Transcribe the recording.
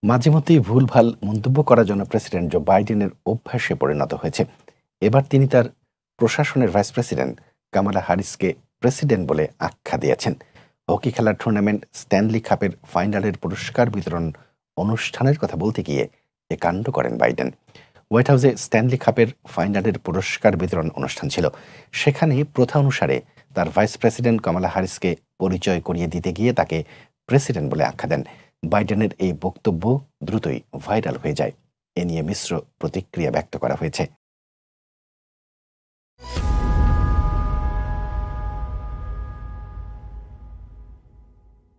মাঝে মধ্যেই ভুলভাল মন্তব্য করার জন্য প্রেসিডেন্ট জো বাইডেনের অভ্যাসে পরিণত হয়েছে। এবার তিনি তার প্রশাসনের ভাইস প্রেসিডেন্ট কামালা হ্যারিসকে প্রেসিডেন্ট বলে আখ্যা দিয়েছেন। হকি খেলার টুর্নামেন্ট স্ট্যানলি কাপের ফাইনালের পুরস্কার বিতরণ অনুষ্ঠানের কথা বলতে গিয়ে এ কাণ্ড করেন বাইডেন। হোয়াইট হাউসে স্ট্যানলি কাপের ফাইনালের পুরস্কার বিতরণ অনুষ্ঠান ছিল। সেখানে প্রথা অনুসারে তার ভাইস প্রেসিডেন্ট কামালা হ্যারিসকে পরিচয় করিয়ে দিতে গিয়ে তাকে প্রেসিডেন্ট বলে আখ্যা দেন। বাইডেনের এই বক্তব্য দ্রুতই ভাইরাল হয়ে যায়। এ নিয়ে মিশ্র প্রতিক্রিয়া ব্যক্ত করা হয়েছে।